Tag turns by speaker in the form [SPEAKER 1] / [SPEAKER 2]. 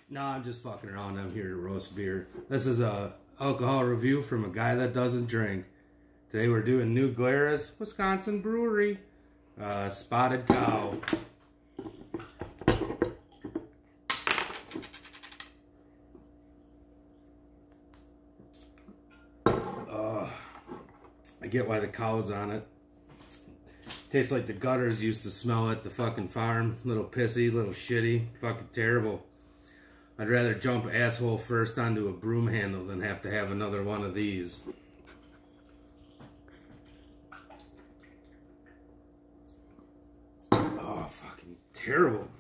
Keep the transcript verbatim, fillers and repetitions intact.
[SPEAKER 1] No, I'm just fucking around. I'm here to roast beer. This is a alcohol review from a guy that doesn't drink. Today we're doing New Glarus, Wisconsin Brewery. Uh, Spotted Cow. Uh, I get why the cow's on it. Tastes like the gutters used to smell at the fucking farm. Little pissy, little shitty, fucking terrible. I'd rather jump asshole first onto a broom handle than have to have another one of these. Oh, fucking terrible.